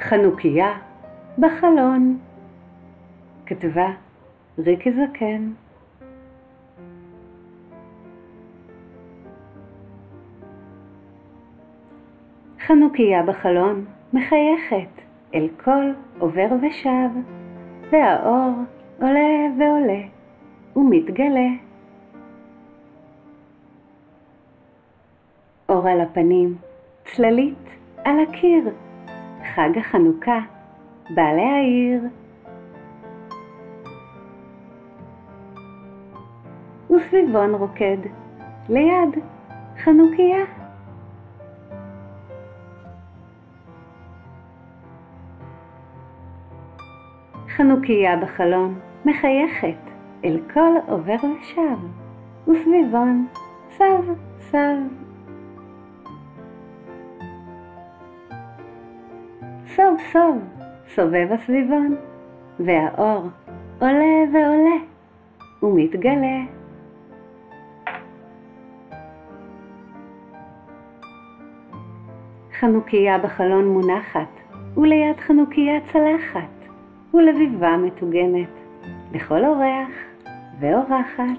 חנוכיה בחלון. כתבה ריקי זקן. חנוכיה בחלון מחייכת אל כל עובר ושב, והאור עולה ועולה ומתגלה. אור על הפנים, צללית על הקיר, חג החנוכה בא להעיר. וסביבון רוקד ליד חנוכיה. חנוכיה בחלון מחייכת אל כל עובר ושב, וסביבון סב סב. סוב סוב סובב הסביבון, והאור עולה ועולה ומתגלה. חנוכיה בחלון מונחת, וליד חנוכיה צלחת, ולביבה מטוגנת לכל אורח ואורחת.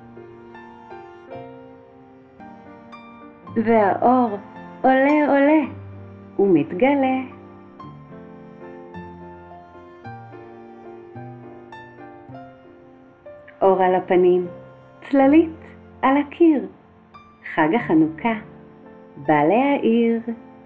והאור עולה עולה ומתגלה. אור על הפנים, צללית על הקיר, חג החנוכה בא להעיר.